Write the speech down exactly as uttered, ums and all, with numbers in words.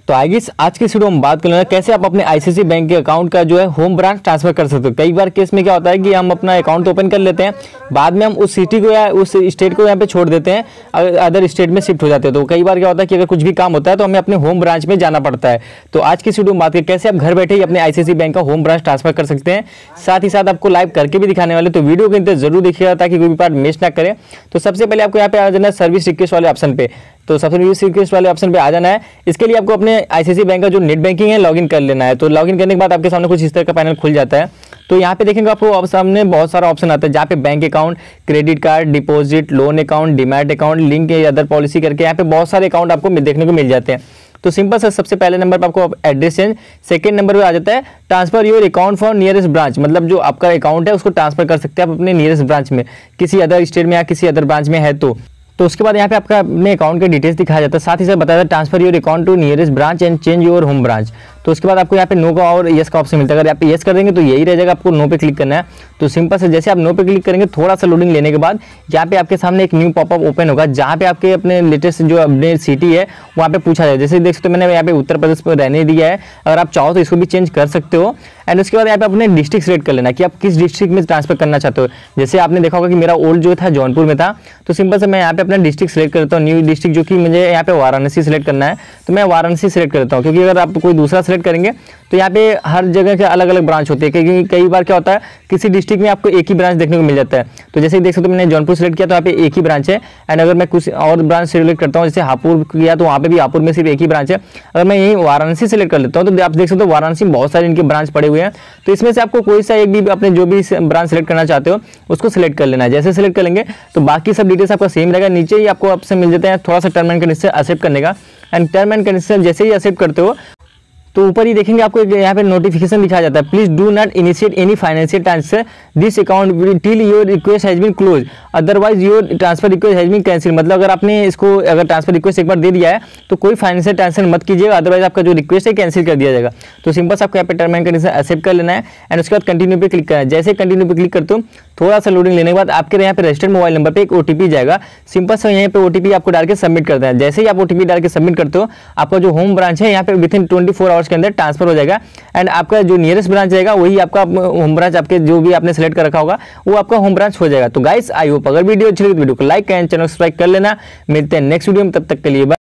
तो आइए आज की वीडियो में बात कर लेना कैसे आप अपने आईसीआईसीआई बैंक के अकाउंट का जो है होम ब्रांच ट्रांसफर कर सकते हो। कई बार केस में क्या होता है कि हम अपना अकाउंट तो ओपन कर लेते हैं, बाद में हम उस सिटी को या उस स्टेट को यहाँ पे छोड़ देते हैं, अदर स्टेट में शिफ्ट हो जाते हैं। तो कई बार क्या होता है कि अगर कुछ भी काम होता है तो हमें अपने होम ब्रांच में जाना पड़ता है। तो आज की वीडियो में बात करें कैसे आप घर बैठे ही अपने आईसीआईसीआई बैंक का होम ब्रांच ट्रांसफर कर सकते हैं, साथ ही साथ आपको लाइव करके भी दिखाने वाले। तो वीडियो के अंदर जरूर देखिएगा ताकि कोई भी पार्ट मिस ना करें। तो सबसे पहले आपको यहाँ पे आ जाना है सर्विस रिक्वेस्ट वाले ऑप्शन पे। तो सबसे सर्विस रिक्वेस्ट वाले ऑप्शन पे आ जाना है। इसके लिए आपको अपने आईसीआईसीआई बैंक का जो नेट बैंकिंग है लॉगिन कर लेना है। तो लॉगिन करने के बाद आपके सामने कुछ इस तरह का पैनल खुल जाता है। तो यहाँ पे देखेंगे आपको सामने बहुत सारा ऑप्शन आता है जहाँ पे bank account, credit card, deposit, loan account, demat account, link या अदर पॉलिसी करके यहाँ पे बहुत सारे अकाउंट आपको देखने को मिल जाते हैं। तो सिंपल सर सबसे पहले नंबर पर आपको एड्रेस चेंज, सेकंड नंबर पे आ जाता है transfer your account for nearest branch, मतलब जो आपका अकाउंट है उसको ट्रांसफर कर सकते हैं आप अपने नियरेस्ट ब्रांच में, किसी अदर स्टेट में या किसी अदर ब्रांच में है तो तो उसके बाद यहाँ पे आपका अपने अकाउंट के डिटेल्स दिखाया जाता है, साथ ही साथ बताया जाता है transfer your account to nearest branch and change your home branch. तो उसके बाद आपको यहाँ पे नो का और यस का ऑप्शन मिलता है। अगर आप यस कर देंगे तो यही रह जाएगा, आपको नो पे क्लिक करना है। तो सिंपल से जैसे आप नो पे क्लिक करेंगे थोड़ा सा लोडिंग लेने के बाद यहाँ पे आपके सामने एक न्यू पॉपअप ओपन होगा जहाँ पे आपके अपने लेटेस्ट जो अपने सिटी है वहाँ पे पूछा जाए। जैसे देख सकते हो मैंने यहाँ पे उत्तर प्रदेश में रहने दिया है, अगर आप चाहो तो इसको भी चेंज कर सकते हो। एंड उसके बाद यहाँ पे अपने डिस्ट्रिक्ट सेलेक्ट कर लेना कि आप किस डिस्ट्रिक्ट में ट्रांसफर करना चाहते हो। जैसे आपने देखा होगा कि मेरा ओल्ड जो था जौनपुर में था, तो सिंपल से मैं यहाँ पे अपना डिस्ट्रिक्ट सेलेक्ट करता हूँ, न्यू डिस्ट्रिक्ट जो कि मुझे यहाँ पे वाराणसी सेलेक्ट करना है। तो मैं वाराणसी सेलेक्ट करता हूँ, क्योंकि अगर आप कोई दूसरा सेलेक्ट करेंगे तो यहाँ पे हर जगह के अलग अलग ब्रांच होते हैं, क्योंकि कई बार क्या होता है किसी डिस्ट्रिक्ट में आपको एक ही ब्रांच देखने को मिल जाता है। तो जैसे देख सकते हो मैंने जौनपुर सेलेक्ट किया तो यहाँ पे एक ही ब्रांच है। एंड अगर मैं कुछ और ब्रांच सेलेक्ट करता हूँ जैसे हापुड़ किया तो वहाँ पे भी हापुड़ में सिर्फ एक ही ब्रांच है। अगर मैं यही वाराणसी सेलेक्ट कर लेता हूँ तो आप देख सकते हो वाराणसी में बहुत सारे इनके ब्रांच पड़े हुए हैं। तो इसमें से आपको कोई सा एक भी अपने जो भी ब्रांच सेलेक्ट करना चाहते हो उसको सिलेक्ट कर लेना है। जैसे सिलेक्ट करेंगे तो बाकी सब डिटेल्स आपका सेम रहेगा। नीचे ही आपको ऑप्शन मिल जाता है थोड़ा सा टर्म एंड कंडीशन एक्सेप्ट करने का। एंड टर्म एंड कंडीशन जैसे ही एक्सेप्ट करते हो तो ऊपर ही देखेंगे आपको यहाँ पे नोटिफिकेशन दिखाया जाता है, please do not initiate any financial transfer this account till your request has been close otherwise your transfer request has been cancel. मतलब अगर आपने इसको अगर ट्रांसफर रिक्वेस्ट एक बार दे दिया है तो कोई फाइनेंशियल ट्रांसफर मत कीजिएगा, अदरवाइज आपका जो रिक्वेस्ट है कैंसिल कर दिया जाएगा। तो सिंपल से आपको यहाँ पे टर्म एंड कंडीशन एक्सेप्ट कर लेना है। एंड उसके बाद कंटिन्यू पे क्लिक करना है। जैसे कंटिन्यू पे क्लिक करते हो थोड़ा सा लोडिंग लेने के बाद आपके यहाँ पे रजिस्टर्ड मोबाइल नंबर पे एक ओटीपी जाएगा। सिंपल से यहाँ पे ओटीपी आपको डाल के सबमिट करना है। जैसे ही आप ओटीपी डाल के सबमिट करते हो आपका जो होम ब्रांच है यहाँ पे within twenty four hours के अंदर ट्रांसफर हो जाएगा। एंड आपका जो नियरेस्ट ब्रांच रहेगा वही आपका होम ब्रांच, आपके जो भी आपने सेलेक्ट कर रखा होगा वो आपका होम ब्रांच हो जाएगा। तो गाइस आई होप अगर वीडियो अच्छी लगी तो वीडियो को लाइक करें, चैनल सब्सक्राइब कर लेना। मिलते हैं नेक्स्ट वीडियो में, तब तक के लिए बाय।